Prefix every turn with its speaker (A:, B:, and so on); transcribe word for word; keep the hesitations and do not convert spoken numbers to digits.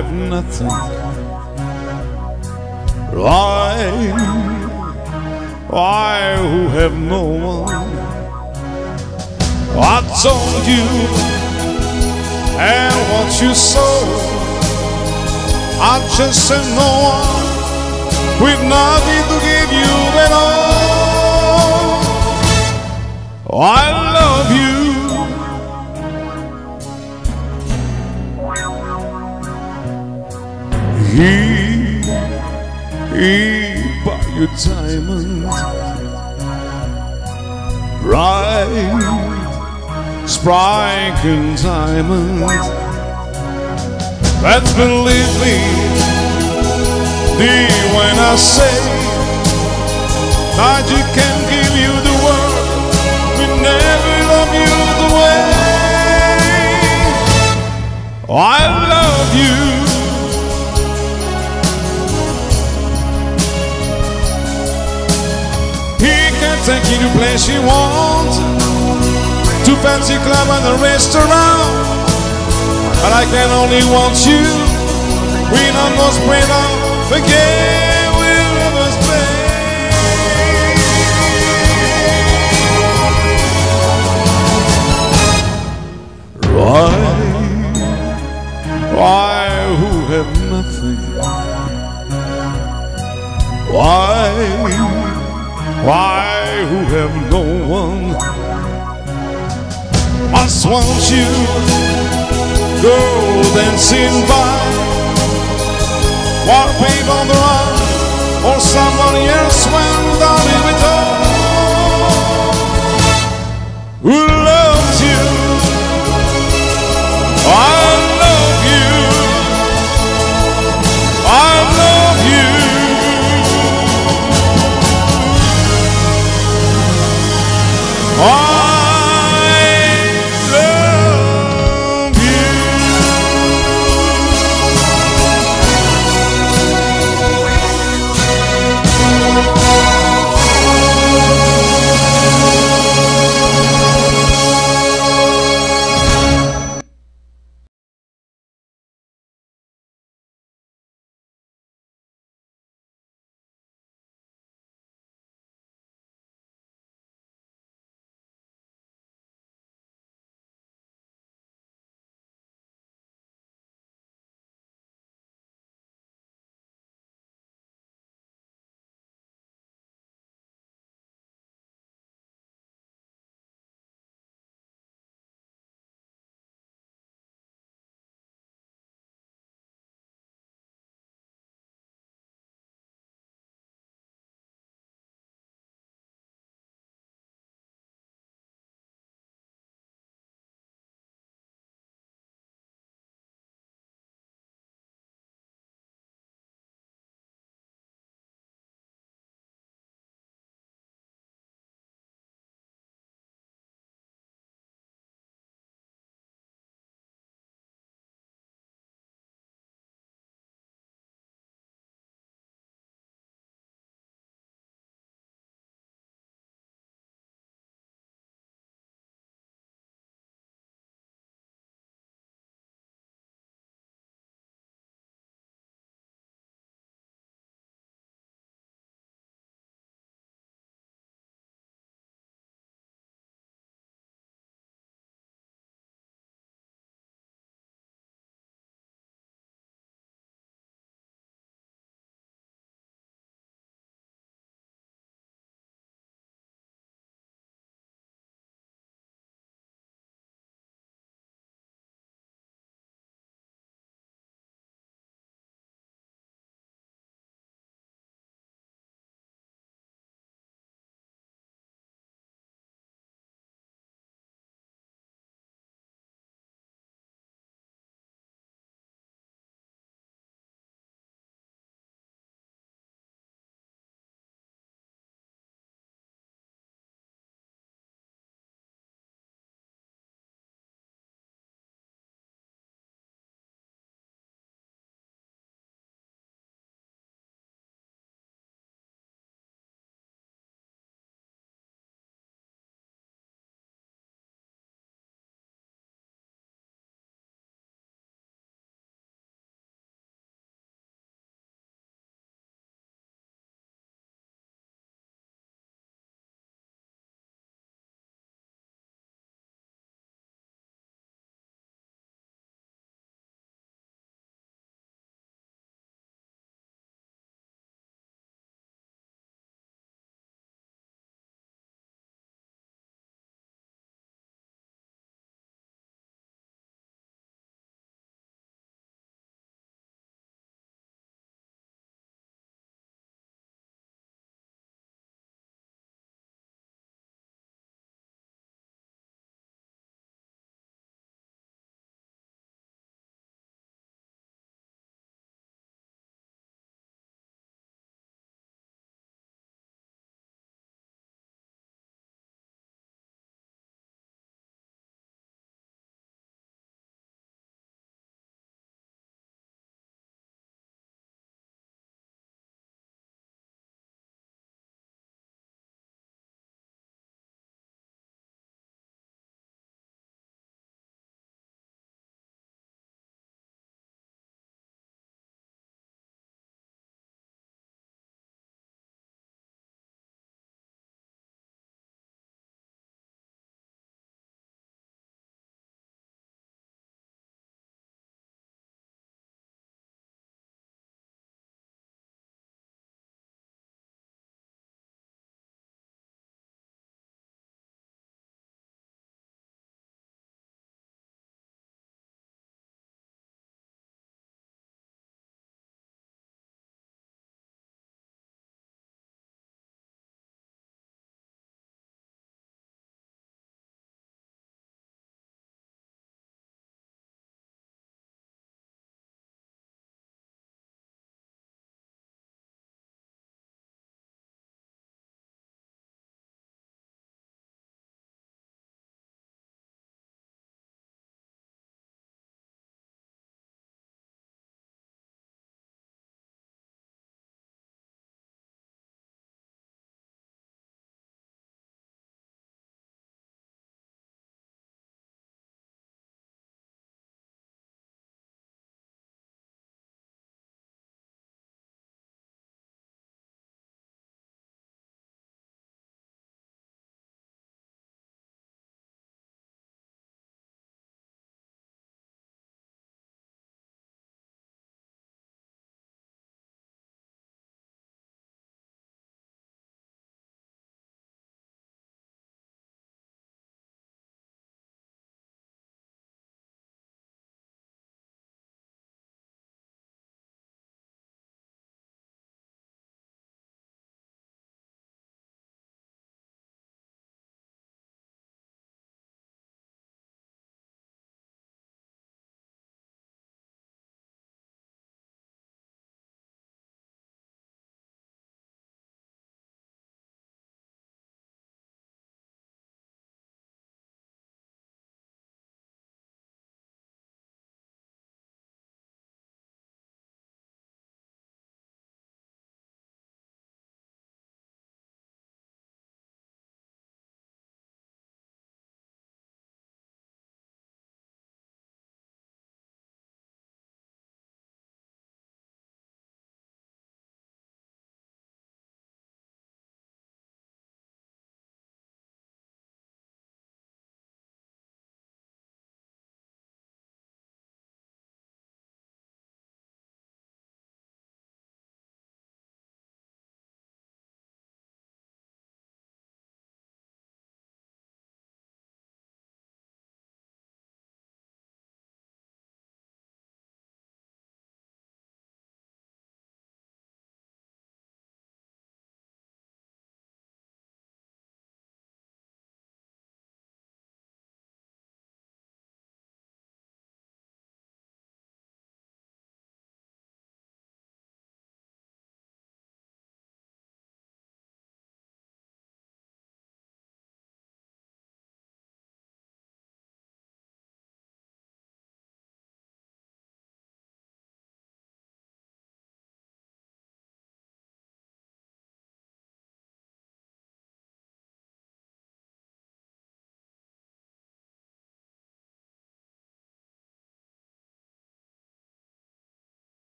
A: have nothing? Why, why who have no one? I told you and what you saw, I just said no one with nothing to give you at all. I love you. He, he buy you diamonds, bright, sparkling diamonds. That's believe me, dear, when I say that you can give you the world, we never love you the way I love you. Take you to place you want, to fancy club and a restaurant, but I can only want you. We not must play down the game we'll never play. Why, why who have nothing? Why, why who have no one? Must want you go dancing by, while babe on the run or somebody else when